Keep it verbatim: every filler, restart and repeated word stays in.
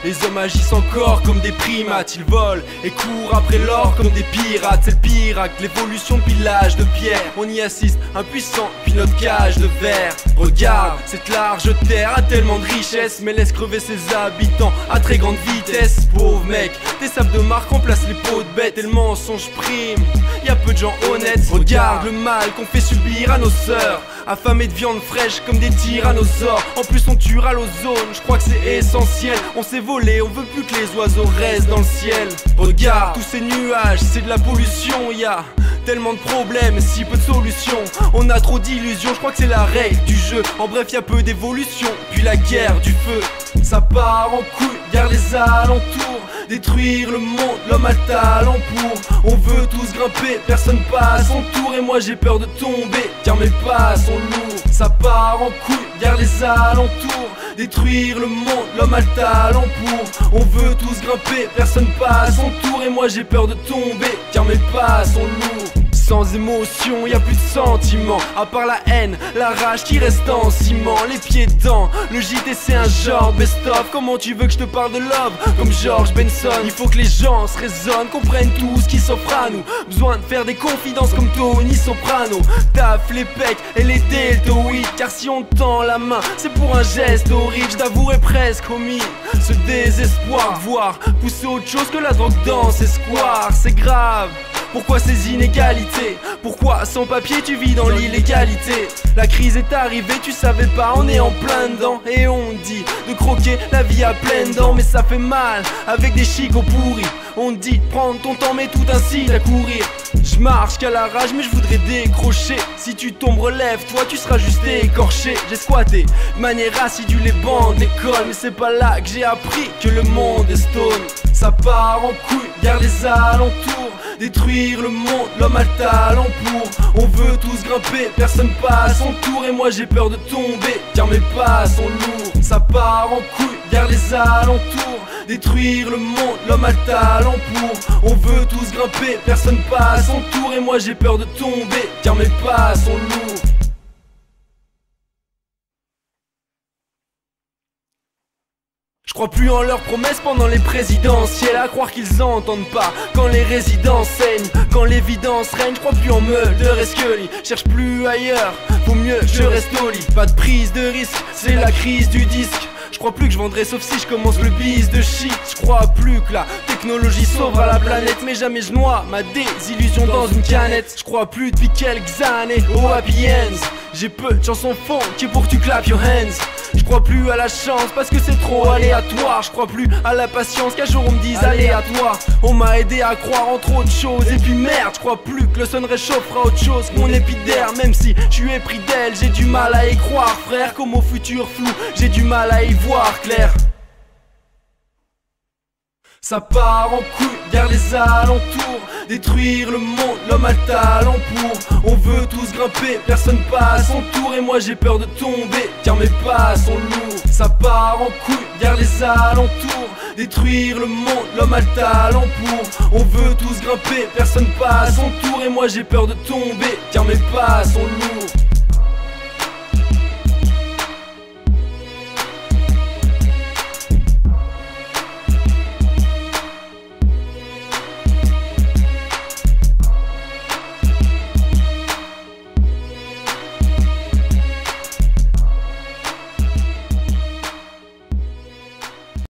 Les hommes agissent encore comme des primates. Ils volent et courent après l'or comme des pirates. C'est le pire acte, l'évolution de pillage de pierre. On y assiste, impuissant, puis notre cage de verre. Regarde, cette large terre a tellement de richesse, mais laisse crever ses habitants à très grande vitesse. Pauvre mec, des sables de marque remplacent les peaux de bêtes et le mensonge prime. Y'a peu de gens honnêtes. Regarde le mal qu'on fait subir à nos sœurs, affamés de viande fraîche comme des tyrannosaures. En plus on tuera l'ozone, je crois que c'est essentiel. On s'est volé, on veut plus que les oiseaux restent dans le ciel. Regarde tous ces nuages, c'est de la pollution. Y'a tellement de problèmes, si peu de solutions. On a trop d'illusions, je crois que c'est la règle du jeu. En bref y'a peu d'évolution, puis la guerre du feu. Ça part en couille, garde les alentours. Détruire le monde, l'homme a le talent pour. On veut tous grimper, personne pas à son tour. Et moi j'ai peur de tomber, car mes pas sont lourds. Ça part en couille, garde les alentours. Détruire le monde, l'homme a le talent pour. On veut tous grimper, personne pas à son tour. Et moi j'ai peur de tomber, car mes pas sont lourds. Sans émotion, y a plus de sentiments, à part la haine, la rage qui reste en ciment. Les pieds dedans, le J T c'est un genre best-of. Comment tu veux que je te parle de love, comme George Benson? Il faut que les gens se raisonnent, comprennent tout ce qui s'offre à nous. Besoin de faire des confidences comme Tony Soprano. Taf les pecs et les deltoïdes, car si on tend la main, c'est pour un geste horrible. Je t'avouerai presque omis ce désespoir de voir pousser autre chose que la drogue dans ces squares. C'est grave. Pourquoi ces inégalités? Pourquoi sans papier tu vis dans l'illégalité? La crise est arrivée, tu savais pas, on est en plein dedans. Et on dit de croquer la vie à pleines dents. Mais ça fait mal, avec des chicots pourris. On dit prendre ton temps mais tout incite à courir. Je marche qu'à la rage mais je voudrais décrocher. Si tu tombes relève-toi, tu seras juste écorché. J'ai squatté de manière assidue les bancs d'école, mais c'est pas là que j'ai appris que le monde est stone. Ça part en couille, garde les alentours. Détruire le monde, l'homme a le talent pour. On veut tous grimper, personne pas à son tour. Et moi j'ai peur de tomber, car mes pas sont lourds. Ça part en couille, garde les alentours. Détruire le monde, l'homme a le talent pour. On veut tous grimper, personne pas à son tour. Et moi j'ai peur de tomber, car mes pas sont lourds. Je crois plus en leurs promesses pendant les présidentielles. À croire qu'ils entendent pas quand les résidents saignent, quand l'évidence règne. Je crois plus en Mulder et Scully. Cherche plus ailleurs, vaut mieux que je reste au lit. Pas de prise de risque, c'est la crise du disque. Je crois plus que je vendrai sauf si je commence le biz de shit. Je crois plus que la technologie sauvera la planète, mais jamais je noie ma désillusion dans une canette. Je crois plus depuis quelques années au happy ends. J'ai peu de chansons funky pour que tu clap your hands. Je crois plus à la chance parce que c'est trop aléatoire. Je crois plus à la patience qu'un jour on me dise aléatoire. On m'a aidé à croire en trop de choses. Et puis merde, je crois plus que le sun réchauffera autre chose que mon épiderme. Même si je suis épris d'elle, j'ai du mal à y croire, frère. Comme au futur flou, j'ai du mal à y voir clair. Ça part en couille, garde les alentours. Détruire le monde, l'homme a le talent pour. On veut tous grimper, personne pas à son tour. Et moi j'ai peur de tomber, car mes pas sont lourds. Ça part en couille, garde les alentours. Détruire le monde, l'homme a le talent pour. On veut tous grimper, personne pas à son tour. Et moi j'ai peur de tomber, car mes pas sont lourds.